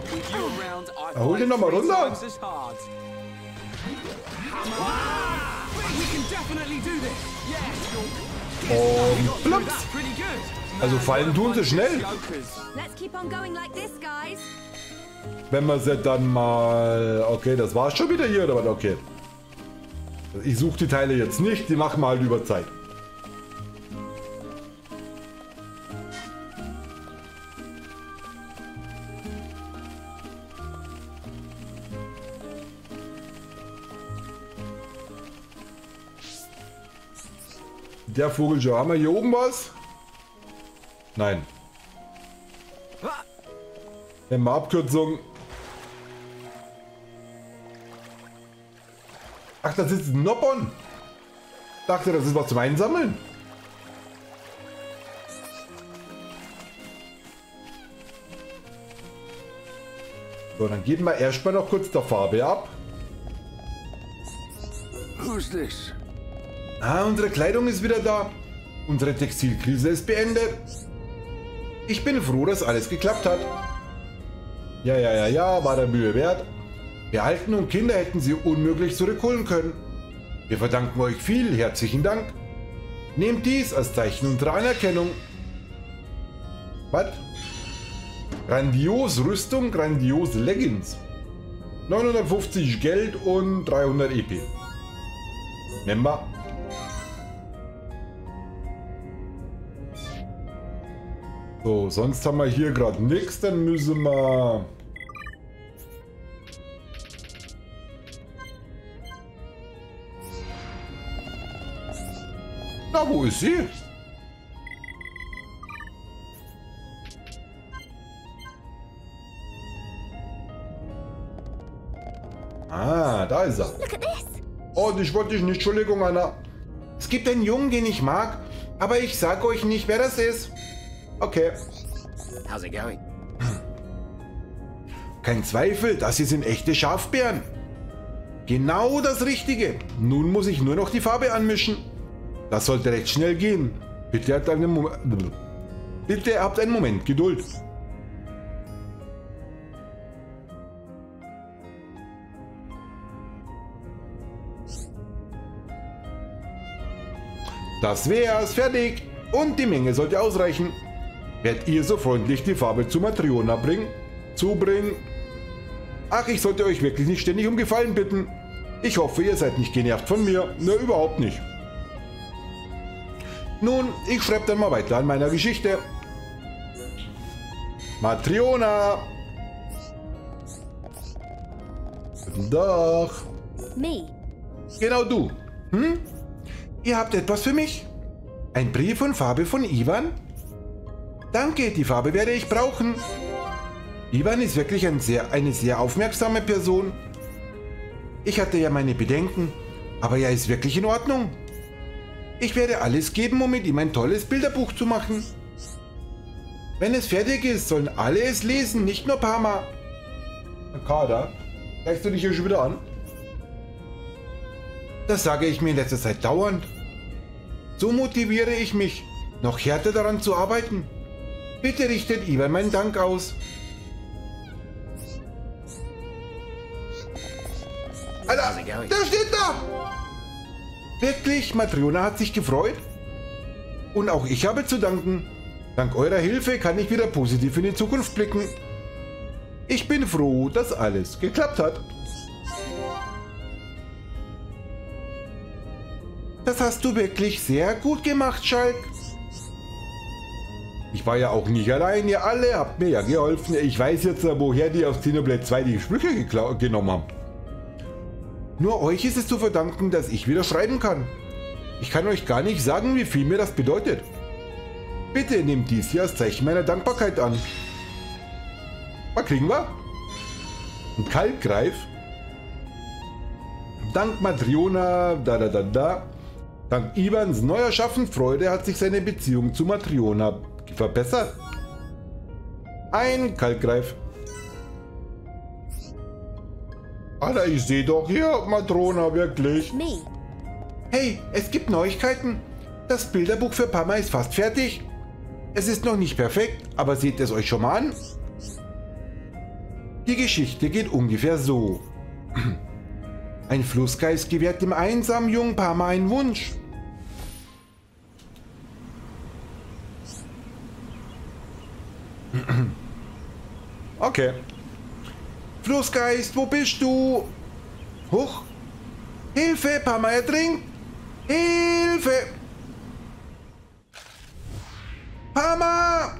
Hol den nochmal runter. Und plups. Also fallen tun sie schnell. Wenn wir sie dann mal... Okay, das war's schon wieder hier, oder was? Okay. Ich suche die Teile jetzt nicht, die machen wir halt über Zeit. Der Vogel schon. Haben wir hier oben was? Nein. Nehmen wir Abkürzung. Ach, das ist ein Noppon. Ich dachte, das ist was zum Einsammeln. So, dann geben wir erstmal noch kurz der Farbe ab. Who's this? Ah, unsere Kleidung ist wieder da. Unsere Textilkrise ist beendet. Ich bin froh, dass alles geklappt hat. Ja, war der Mühe wert. Wir Alten und Kinder hätten sie unmöglich zurückholen können. Wir verdanken euch viel, herzlichen Dank. Nehmt dies als Zeichen unserer Anerkennung. Was? Grandios Rüstung, grandiose Leggings. 950 Geld und 300 EP. Nehmen wir. So, sonst haben wir hier gerade nichts, dann müssen wir... Na, wo ist sie? Ah, da ist er. Oh, ich wollte dich nicht, Entschuldigung, Anna. Es gibt einen Jungen, den ich mag, aber ich sag euch nicht, wer das ist. Okay. How's it going? Kein Zweifel, das hier sind echte Schafbeeren. Genau das Richtige. Nun muss ich nur noch die Farbe anmischen. Das sollte recht schnell gehen. Bitte habt einen Moment Geduld. Das wär's, fertig. Und die Menge sollte ausreichen. Werdet ihr so freundlich die Farbe zu Matriona zubringen? Ach, ich sollte euch wirklich nicht ständig um Gefallen bitten. Ich hoffe, ihr seid nicht genervt von mir. Ne, überhaupt nicht. Nun, ich schreibe dann mal weiter an meiner Geschichte. Matriona! Guten Tag. Me. Genau du. Hm? Ihr habt etwas für mich? Ein Brief und Farbe von Ivan? Danke, die Farbe werde ich brauchen. Ivan ist wirklich eine sehr aufmerksame Person. Ich hatte ja meine Bedenken, aber er ist wirklich in Ordnung. Ich werde alles geben, um mit ihm ein tolles Bilderbuch zu machen. Wenn es fertig ist, sollen alle es lesen, nicht nur Parma. Kader, zeigst du dich hier schon wieder an? Das sage ich mir in letzter Zeit dauernd. So motiviere ich mich, noch härter daran zu arbeiten. Bitte richtet Ivan meinen Dank aus. Alter, der steht da! Wirklich, Matriona hat sich gefreut? Und auch ich habe zu danken. Dank eurer Hilfe kann ich wieder positiv in die Zukunft blicken. Ich bin froh, dass alles geklappt hat. Das hast du wirklich sehr gut gemacht, Schalk. Ich war ja auch nicht allein, ihr alle habt mir ja geholfen. Ich weiß jetzt, woher die aus Xenoblade 2 die Sprüche genommen haben. Nur euch ist es zu verdanken, dass ich wieder schreiben kann. Ich kann euch gar nicht sagen, wie viel mir das bedeutet. Bitte nehmt dies hier als Zeichen meiner Dankbarkeit an. Was kriegen wir? Ein Kaltgreif. Dank Matriona, Dank Ivans neuer Schaffensfreude hat sich seine Beziehung zu Matriona verbessert. Ein Kaltgreif. Alter, ich sehe doch hier Matrona, wirklich. Me. Hey, es gibt Neuigkeiten. Das Bilderbuch für Parma ist fast fertig. Es ist noch nicht perfekt, aber seht es euch schon mal an. Die Geschichte geht ungefähr so. Ein Flussgeist gewährt dem einsamen jungen Parma einen Wunsch. Okay. Flussgeist, wo bist du? Huch. Hilfe, Parma ertrinkt. Hilfe. Parma!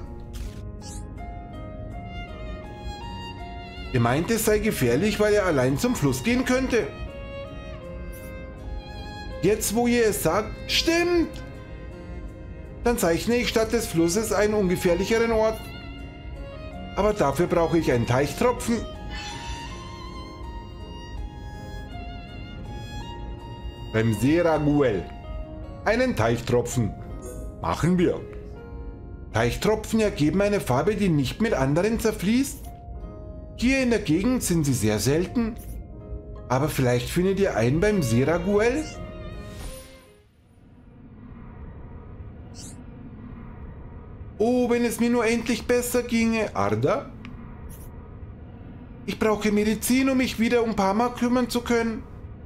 Ihr meint, es sei gefährlich, weil er allein zum Fluss gehen könnte. Jetzt, wo ihr es sagt, stimmt. Dann zeichne ich statt des Flusses einen ungefährlicheren Ort. Aber dafür brauche ich einen Teichtropfen. Beim Seraguel. Einen Teichtropfen. Machen wir. Teichtropfen ergeben eine Farbe, die nicht mit anderen zerfließt. Hier in der Gegend sind sie sehr selten. Aber vielleicht findet ihr einen beim Seraguel? Oh, wenn es mir nur endlich besser ginge. Arda? Ich brauche Medizin, um mich wieder um Parma kümmern zu können.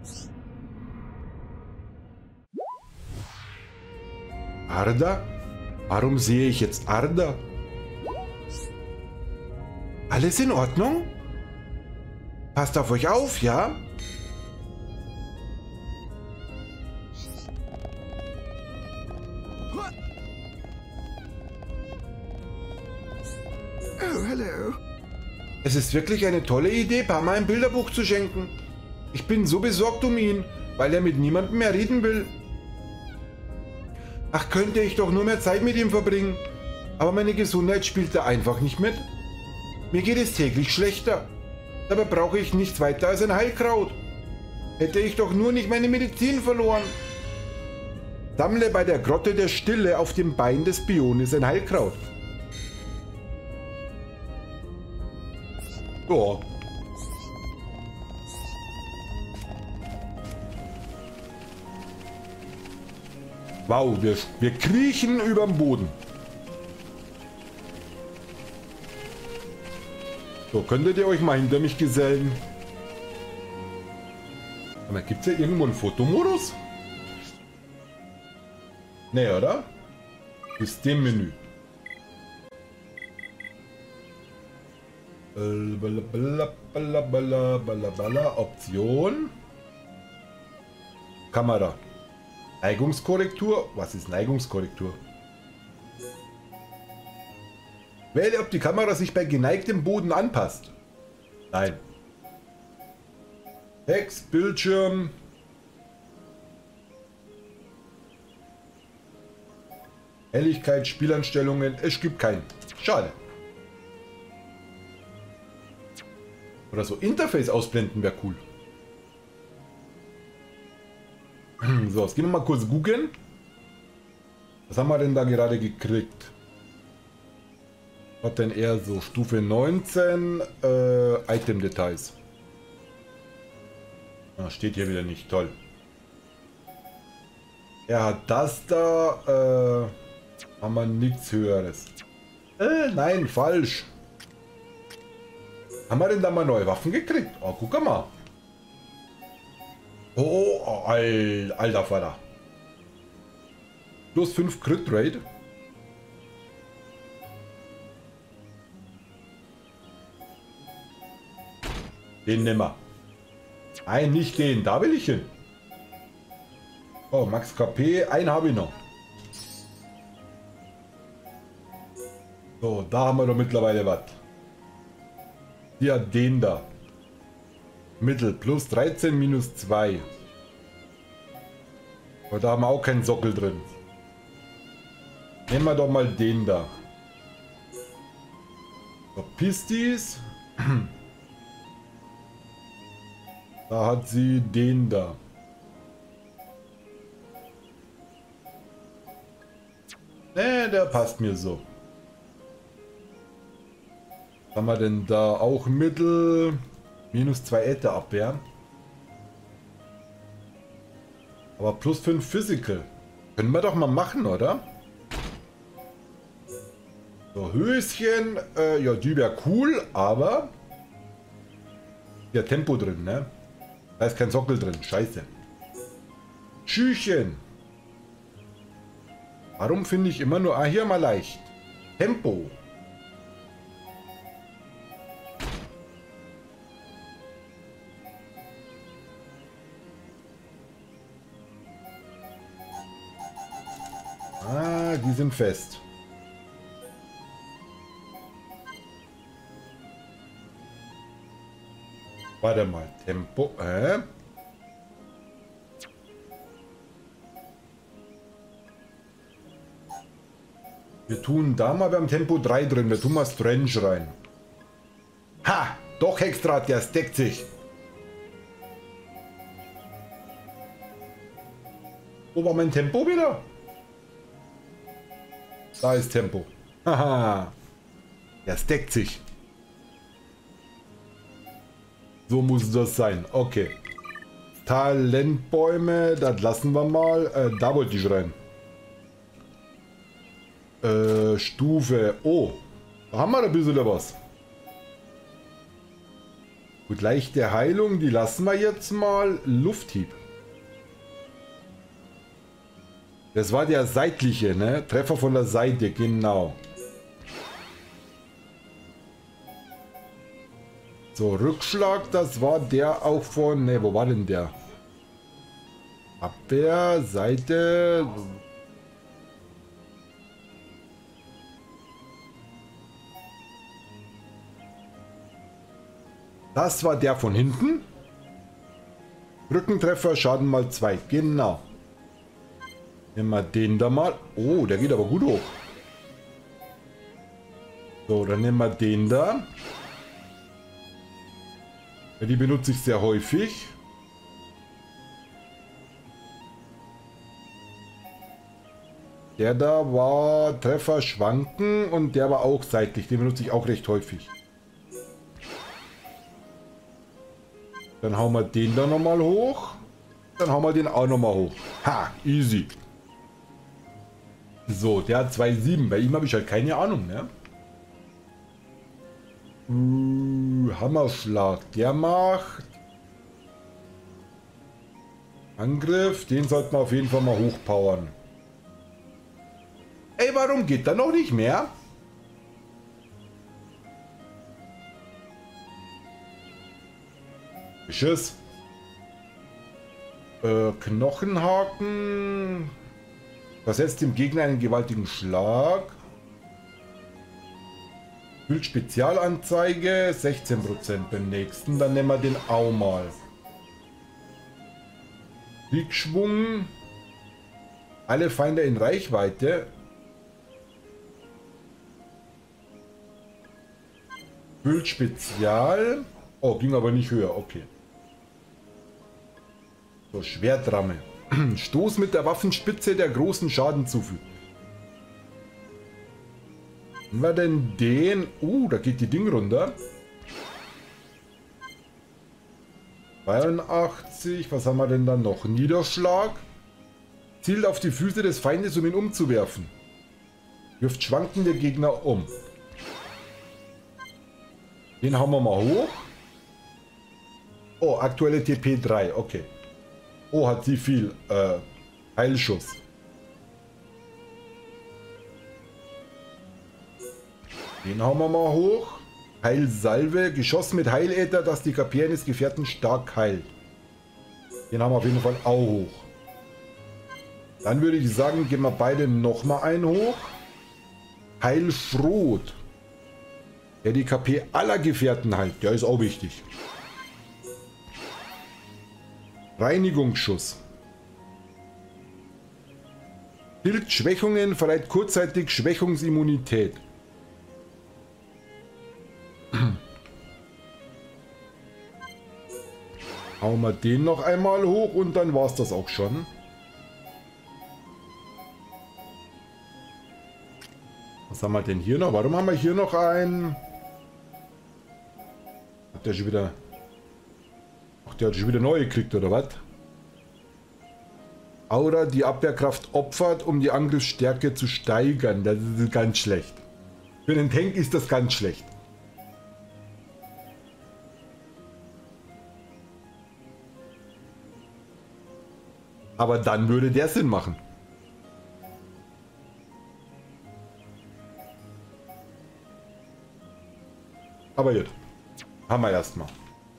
Arda? Warum sehe ich jetzt Arda? Alles in Ordnung? Passt auf euch auf, ja? Oh, hello. Es ist wirklich eine tolle Idee, Parma ein Bilderbuch zu schenken. Ich bin so besorgt um ihn, weil er mit niemandem mehr reden will. Ach, könnte ich doch nur mehr Zeit mit ihm verbringen. Aber meine Gesundheit spielt da einfach nicht mit. Mir geht es täglich schlechter. Dabei brauche ich nichts weiter als ein Heilkraut. Hätte ich doch nur nicht meine Medizin verloren. Sammle bei der Grotte der Stille auf dem Bein des Bionis ein Heilkraut. Ja. Wow, wir kriechen überm Boden. So, könntet ihr euch mal hinter mich gesellen? Aber gibt es ja irgendwo einen Fotomodus? Nee, oder? Systemmenü. Option. Kamera. Neigungskorrektur? Was ist Neigungskorrektur? Wähle, ob die Kamera sich bei geneigtem Boden anpasst. Nein. Text, Bildschirm. Helligkeit, Spielanstellungen. Es gibt keinen. Schade. Oder so Interface ausblenden wäre cool. So, jetzt gehen wir mal kurz googeln. Was haben wir denn da gerade gekriegt? Hat denn eher so Stufe 19 Item-Details. Ah, steht hier wieder nicht. Toll. Er hat das da. Haben wir nichts Höheres. Nein, falsch. Haben wir denn da mal neue Waffen gekriegt? Oh, guck mal. Oh, alter Vater. Plus 5 Crit Rate. Den nimmer. Nein, nicht den. Da will ich hin. Oh, Max KP. Einen habe ich noch. So, da haben wir doch mittlerweile was. Ja, den da. Mittel plus 13 minus 2. Aber da haben wir auch keinen Sockel drin. Nehmen wir doch mal den da. So, Pistis. Da hat sie den da. Ne, der passt mir so. Was haben wir denn da? Auch Mittel. Minus 2 Äther abwehren. Aber plus 5 Physical. Können wir doch mal machen, oder? So, Höschen. Ja, die wäre cool, aber Ja, Tempo drin, ne? Da ist kein Sockel drin. Scheiße. Schüchen. Warum finde ich immer nur... Ah, hier mal leicht. Tempo. Ah, die sind fest. Warte mal. Tempo. Wir tun da mal beim Tempo 3 drin. Wir tun mal Strange rein. Ha! Doch Hexdraht, der deckt sich. Wo war mein Tempo wieder? Da ist Tempo. Haha. Der deckt sich. So muss das sein. Okay. Talentbäume, das lassen wir mal. Da wollte ich rein. Stufe. Oh, da haben wir ein bisschen was. Gut, leichte Heilung, die lassen wir jetzt mal. Lufthieb. Das war der seitliche, ne? Treffer von der Seite, genau. So, Rückschlag, das war der auch von... Ne, wo war denn der? Abwehr, Seite... Das war der von hinten. Rückentreffer, Schaden mal 2. Genau. Nehmen wir den da mal. Oh, der geht aber gut hoch. So, dann nehmen wir den da. Ja, die benutze ich sehr häufig. Der da war Treffer schwanken und der war auch seitlich. Den benutze ich auch recht häufig. Dann hauen wir den da nochmal hoch. Dann hauen wir den auch nochmal hoch. Ha, easy. So, der hat 2,7. Bei ihm habe ich halt keine Ahnung, ne? Hammerschlag. Der macht Angriff. Den sollten wir auf jeden Fall mal hochpowern. Ey, warum geht da noch nicht mehr? Tschüss. Knochenhaken. Versetzt dem Gegner einen gewaltigen Schlag. Füllt Spezialanzeige. 16% beim nächsten. Dann nehmen wir den auch mal. Kriegschwung. Alle Feinde in Reichweite. Füllt Spezial. Oh, ging aber nicht höher. Okay. So, Schwertramme. Stoß mit der Waffenspitze, der großen Schaden zufügt. Haben wir denn den? Da geht die Ding runter. 82. Was haben wir denn da noch? Niederschlag. Zielt auf die Füße des Feindes, um ihn umzuwerfen. Wirft schwankende Gegner um. Den hauen wir mal hoch. Oh, aktuelle TP 3. Okay. Oh, hat sie viel Heilschuss. Den hauen wir mal hoch. Heilsalve. Geschoss mit Heiläther, das die KP eines Gefährten stark heilt. Den haben wir auf jeden Fall auch hoch. Dann würde ich sagen, gehen wir beide nochmal einen hoch. Heilfrot. Der die KP aller Gefährten heilt. Der ist auch wichtig. Reinigungsschuss. Hilft Schwächungen, verleiht kurzzeitig Schwächungsimmunität. Hauen wir den noch einmal hoch und dann war es das auch schon. Was haben wir denn hier noch? Warum haben wir hier noch einen? Hat der schon wieder... Ach, der hat schon wieder neu gekriegt, oder was? Aura, die Abwehrkraft opfert, um die Angriffsstärke zu steigern. Das ist ganz schlecht. Für einen Tank ist das ganz schlecht. Aber dann würde der Sinn machen. Aber jetzt haben wir erstmal.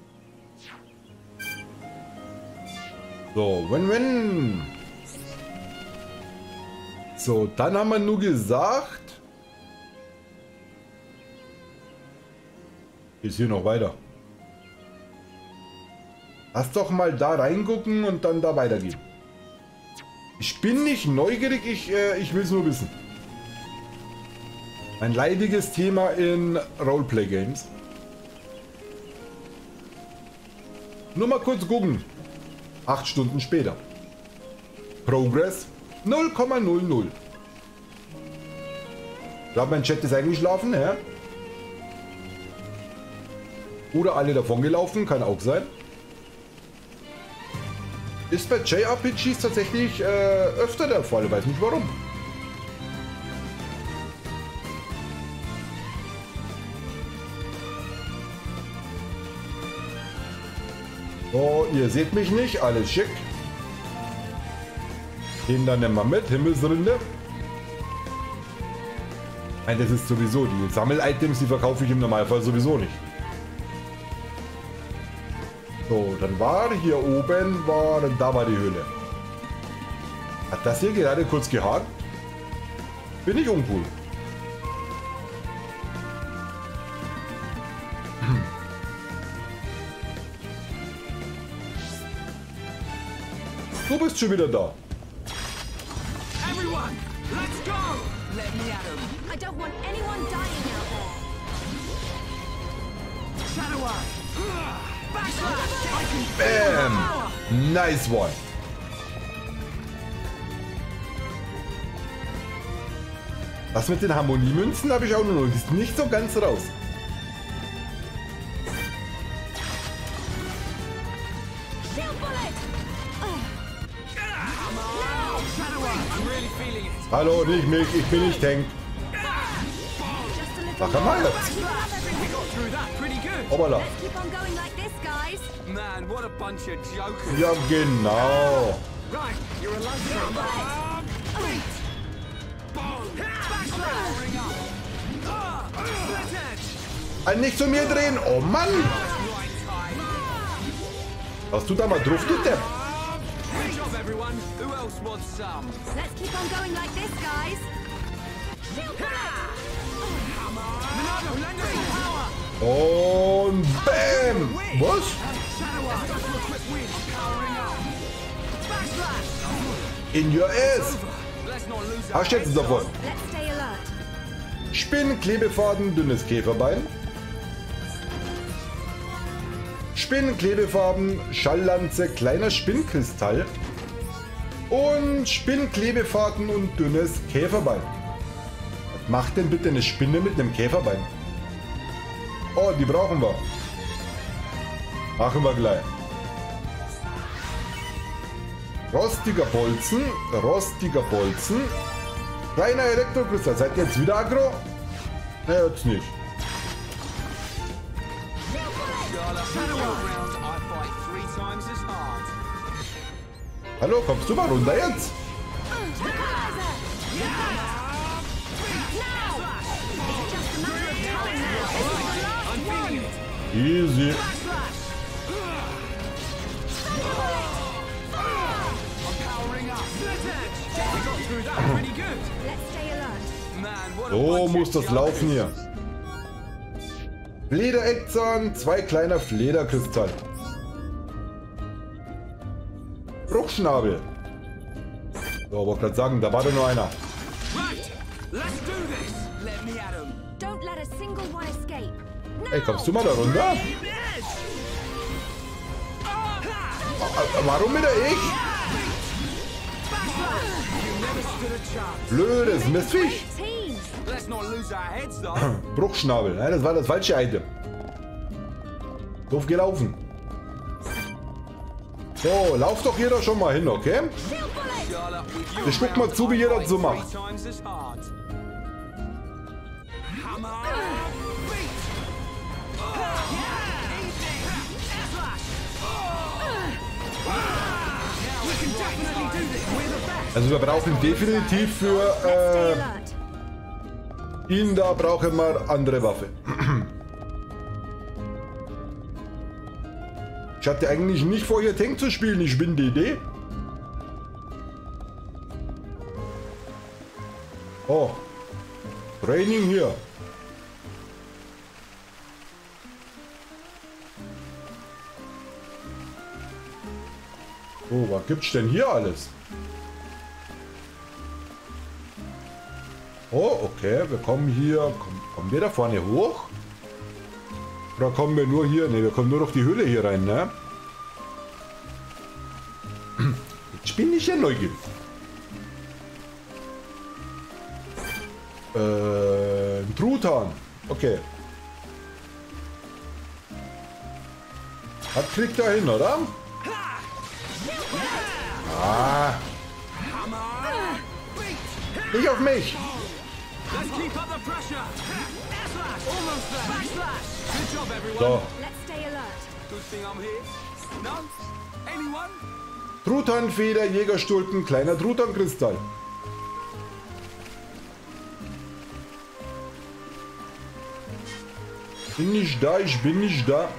So, Win-Win. So, dann haben wir nur gesagt. Ist hier noch weiter. Lass doch mal da reingucken und dann da weitergehen. Ich bin nicht neugierig, ich will es nur wissen. Ein leidiges Thema in Roleplay-Games. Nur mal kurz gucken. 8 Stunden später. Progress 0,00. Ich glaube, mein Chat ist eingeschlafen, ja? Oder alle davon gelaufen, kann auch sein. Ist bei JRPGs tatsächlich öfter der Fall, ich weiß nicht warum. So, ihr seht mich nicht, alles schick. Den dann nehmen wir mit, Himmelsrinde. Nein, das ist sowieso, die Sammel-Items, die verkaufe ich im Normalfall sowieso nicht. So, dann war hier oben, da war die Höhle. Hat das hier gerade kurz gehakt? Bin ich uncool. Du bist schon wieder da. Everyone, let's go! Let me at him. I don't want anyone dying out there. Shadow Eye. Backslash. Bam! Nice one. Das mit den Harmoniemünzen habe ich auch noch nicht so ganz raus. Shield bullet! Hallo, nicht mich, ich bin nicht Tank. Just a little Sag mal jetzt. We got through that pretty good. Hoppala. Let's keep on going like this, guys. Man, what a bunch of jokers. Ja, genau. Right, you're a lifesaver. Powering up. Split edge. Nicht zu mir drehen. Oh Mann. Right time. Was tut da mal drauf, du Depp? Good job, everyone. Who else wants some? Let's keep on going like this, guys. Shield bullet! Monado, lend us some power. Und bam. Was? Shadow Eye. Quick win. Powering up. Backslash. In your ass. Let's not lose our Hast jetzt heads, davon. though. Let's stay alert. Spinnen, Klebefaden, dünnes Käferbein. Spinnen, Klebefarben, Schalllanze, kleiner Spinnkristall. Und Spinnen, Klebefaden und dünnes Käferbein. Was macht denn bitte eine Spinne mit einem Käferbein? Oh, die brauchen wir. Machen wir gleich. Rostiger Bolzen, rostiger Bolzen. Kleiner Elektrokristall. Seid ihr jetzt wieder aggro? Ne, jetzt nicht. Round, I fight 3 times as hard. Hallo, kommst du mal runter jetzt? Equalizer! Now! It's just a matter of time now. This is the last I'm feeling one. it. Easy. I'm powering up. Split edge. We got through that pretty good. Let's stay alert. Man, what a So bunch muss of das laufen hier. jokers. Fledereckzahn, 2 kleiner Flederkristall. Bruchschnabel. So, wollte gerade sagen, da war doch nur einer. Right, let's do this. Let me at him. Don't let a single one escape. Ey, kommst du mal da runter? Warum wieder ich? Never stood a chance. Blödes Mistviech. Team! Let's not lose our heads though. Bruchschnabel, ne? Das war das falsche Item. Doof gelaufen. So, lauf doch jeder schon mal hin, okay? Shield bullet! Charlotte, with you Ich guck around, mal zu, wie I ihr das fight so 3 macht. times as hard. Hammer. Beat. Yeah. Easy. Slash. Now we can do definitely do this. We're the best. Also wir brauchen definitiv Stay für alert. ihn da brauchen wir andere Waffe. Ich hatte eigentlich nicht vor, hier Tank zu spielen. Ich bin die Idee. Oh. Training hier. Oh, was gibt's denn hier alles? Oh, okay, wir kommen hier. Kommen wir da vorne hoch? Oder kommen wir nur hier? Ne, wir kommen nur durch die Höhle hier rein, ne? Jetzt bin ich ja neugierig. Ein Truthahn. Okay. Was kriegt er hin, oder? Ah. Nicht auf mich. Let's keep up the pressure. Air slash. Almost there. Back slash. Good job, everyone. So. Let's stay alert. Good thing I'm here. No? Anyone? Truthahnfeder, Jägerstulpen, kleiner Truthahn-Kristall. Bin nicht da, ich bin nicht da.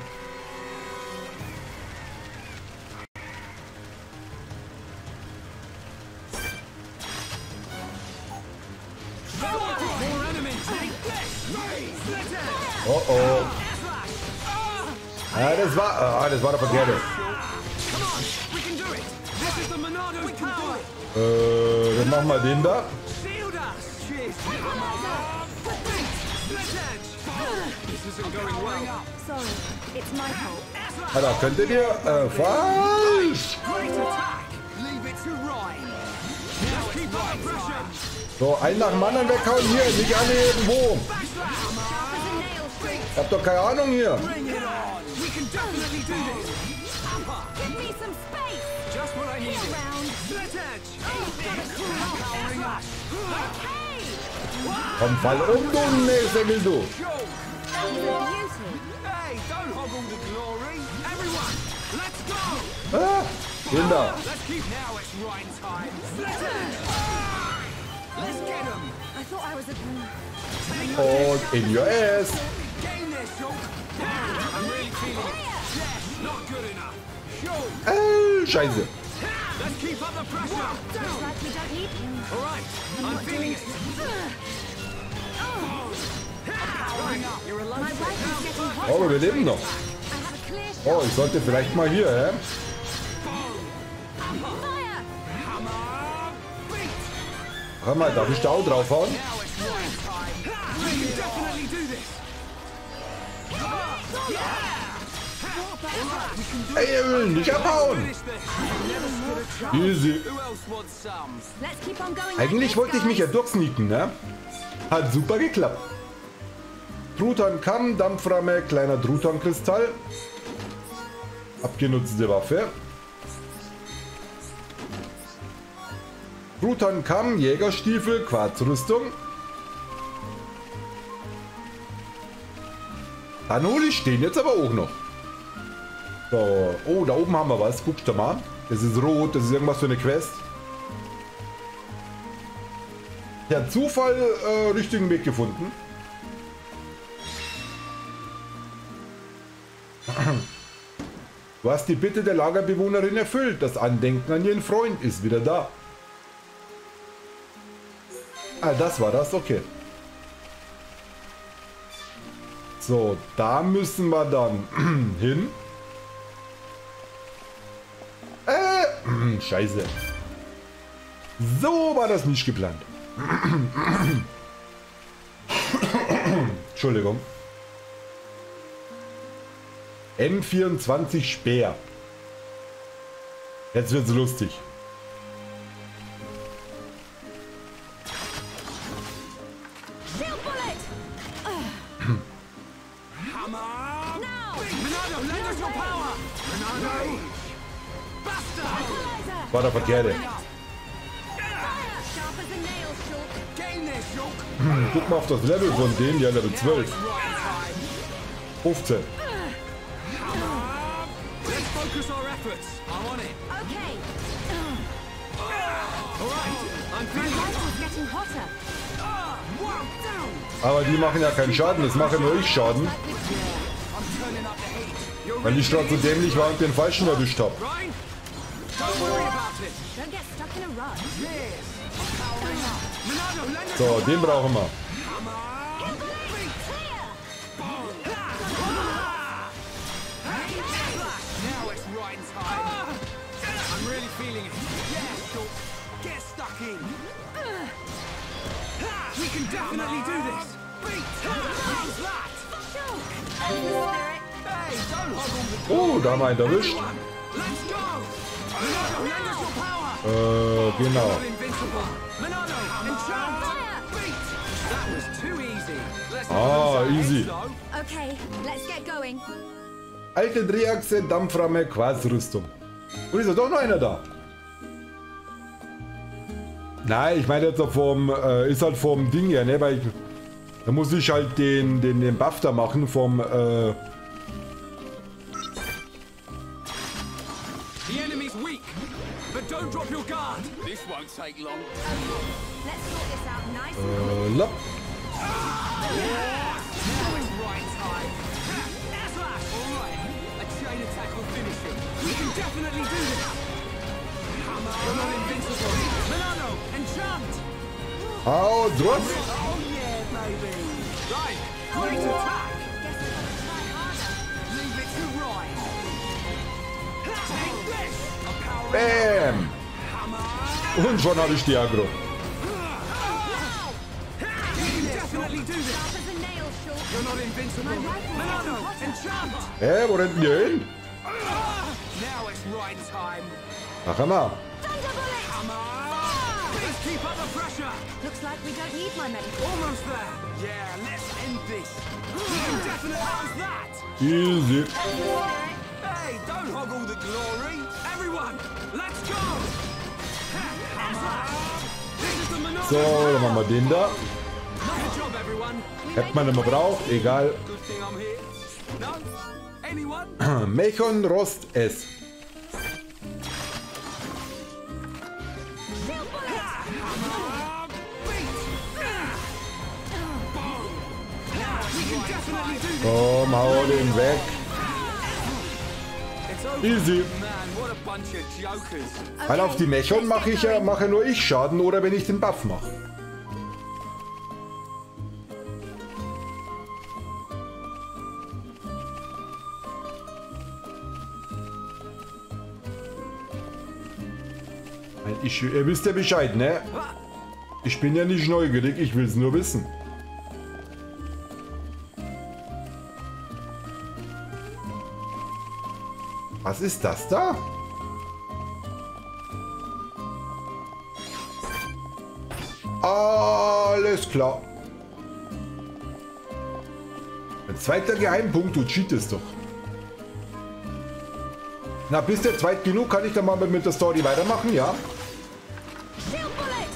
More enemies. Take this. Split it. Oh oh. Air slash. Ja, das war der Verkehrte. Come on. We can do it. This is the Monado's power. Dann machen wir den da. Shield us. Cheers. Come on. Split edge. This isn't going well. Sorry, it's my fault. Air slash. Ah, da könntet ihr falsch. Great attack. Leave it to Ryan. Now keep up the pressure. So, einen nach dem anderen weghauen hier, nicht alle irgendwo. Back slash. Sharp as a nail, Shulk. Ich hab doch keine Ahnung hier. Bring it on. We can definitely do this. Upper. Give me some space. Just what I needed. Around. Split edge. Gotta cool off. Powering up. Hey, Komm, fall um, du Näsegel, du. Go. that's a beauty. Hey, don't hog all the glory. Everyone, let's go. Ah, den da. Let's keep now. It's Ryan time. Split edge. Let's get him. I thought I was a... Und in your ass. Gain this, Shulk. I'm really feeling it. Yes, not good enough. Shulk. Scheiße. Let's keep up the pressure. Looks like we don't need him. All right, I'm feeling it. Powering up. You're My alone. rifle's getting hot. Oh, wir leben noch. I have a clear shot. Oh, ich sollte vielleicht mal hier, hä? Fire! Come on. Beat. Warte mal, darf ich da auch draufhauen? Now it's Ryan time. We can definitely do this. Ey, ihr will nicht abhauen. Finish this. Easy. Who else wants some? Let's keep on going. Eigentlich wollte ich mich ja durchsneaken, ne? Hat super geklappt. Truthahn-Kamm, Dampframme, kleiner Truthahn-Kristall. Abgenutzte Waffe. Truthahn-Kamm, Jägerstiefel, Quarzrüstung. Dann hole ich den jetzt aber auch noch. So, oh, da oben haben wir was. Guckst du mal. Das ist rot, das ist irgendwas für eine Quest. Per Zufall richtigen Weg gefunden. Du hast die Bitte der Lagerbewohnerin erfüllt. Das Andenken an ihren Freund ist wieder da. Ah, das war das, okay. So, da müssen wir dann hin. Scheiße. So war das nicht geplant. Entschuldigung. M24 Speer. Jetzt wird's lustig. Shield bullet! Come on. Now! Monado, lend us your power. Monado. Bastard. Laser! War der Verkehrte. Fire! Sharp as a nail, Shulk. Gain this, Shulk. Guck mal auf das Level von denen. Ja, Level 12. Ryan time. 15. Let's focus our efforts. I'm on it. Okay. getting hotter. Aber die machen ja keinen Schaden, das mache nur ich Schaden. Like with you. Weil ich gerade so dämlich war und den Falschen erwischt habe. Right? Don't worry about it. Don't get stuck in a rut. Yes. I'm powering up. Monado, lend us So, den brauchen wir. Now it's right time. I'm really feeling it. Yeah, Shulk. Get stuck in. We can definitely do this. Beat. How's that? Spirit. Hey, don't hoggle the Oh, da haben wir einen erwischt. one. Let's go. Monado, lend us your power. Genau. Not invincible. Monado, enchant. Beat. That was too easy. Let's not lose our easy. heads, though. Okay, let's get going. Alte Drehachse, Dampframme, Quarzrüstung. Und ist ja doch noch einer da. Nein, ich meine jetzt vom, ist halt vom Ding her, ne, weil ich, da muss ich halt den Buff da machen vom, The enemy's weak, but don't drop your guard. This won't take long. Let's sort this out nice and lopp. Now it's right time. Slash. All right. A chain attack will finish him. We can definitely do this. Hammer. You're not invincible. Monado, enchant. Hau drauf. Oh yeah, baby. Right. Great attack. guess we've got to try harder. Leave it to right. Take this. A power. Bam. Hammer. Und schon habe ich die Aggro. We can definitely do this. Sharp as a nail, Shulk. You're not invincible. My rifle's Monado, getting hotter. enchant. Wo rennt denn der hin? Now it's right time. Ach, mal. Thunderbullet! Hammer. Please keep up the pressure. Looks like we don't need my medical. Almost there. Yeah, let's end this. We can definitely. How's that? Easy. Spirit. Hey, don't hoggle the glory. Everyone, let's go. Hammer. This is the Monado. So, dann machen wir den da. Good job, everyone. Hätte man immer braucht, egal. Good thing I'm here. No? Anyone? Mechon Rost S. Steel bullet! Hammer. Beat. Boom. Now we can definitely do this. Komm, hau den weg. It's over. Easy. Man, what a bunch of jokers. Weil auf die Mechon mache nur ich Schaden oder wenn ich den Buff mache. Ihr wisst ja Bescheid, ne? Ich bin ja nicht neugierig, ich will es nur wissen. Was ist das da? Alles klar. Ein zweiter Geheimpunkt, du cheatest doch. Na, bist du zweit genug, kann ich dann mal mit der Story weitermachen, ja? Steel bullet!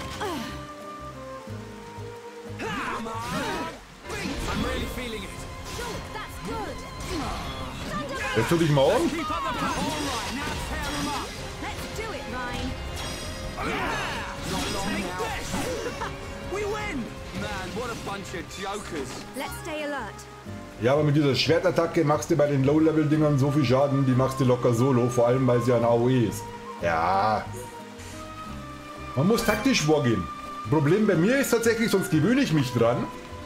I'm really feeling it. Shulk, that's good! Thunderbullet! Setzt du dich mal um? Keep up the power. All right, now tear them up. Let's do it, Ryan. Not long now. We win. Man, what a bunch of jokers. Let's stay alert. Ja, aber mit dieser Schwertattacke machst du bei den Low-Level-Dingern so viel Schaden, die machst du locker solo, vor allem weil sie ein AOE ist. Ja. Man muss taktisch vorgehen. Problem bei mir ist tatsächlich, sonst gewöhne ich mich dran.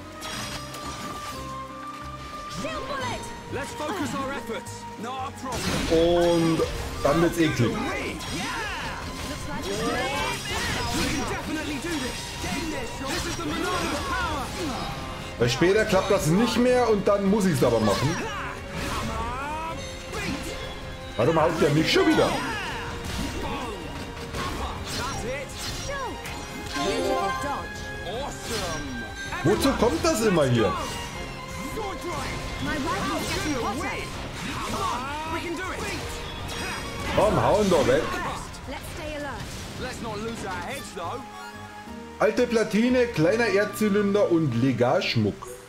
Steel bullet! Let's focus our efforts. Not a problem. Und dann wird's eklig. We. Yeah. Looks like we're doing it. We can definitely do this. Get in there, Shulk. This is the Monado power. Weil später klappt das nicht mehr und dann muss ich es aber machen. Hammer. Beat. Warum haut der mich schon wieder? That's it. Shulk! Beautiful dodge. Awesome. Wozu kommt das immer hier? Sword drive. My rifle's getting hotter. Come on. We can do it. Komm, hauen doch weg. Let's stay alert. Let's not lose our heads, though. Alte Platine, kleiner Erdzylinder und Legalschmuck.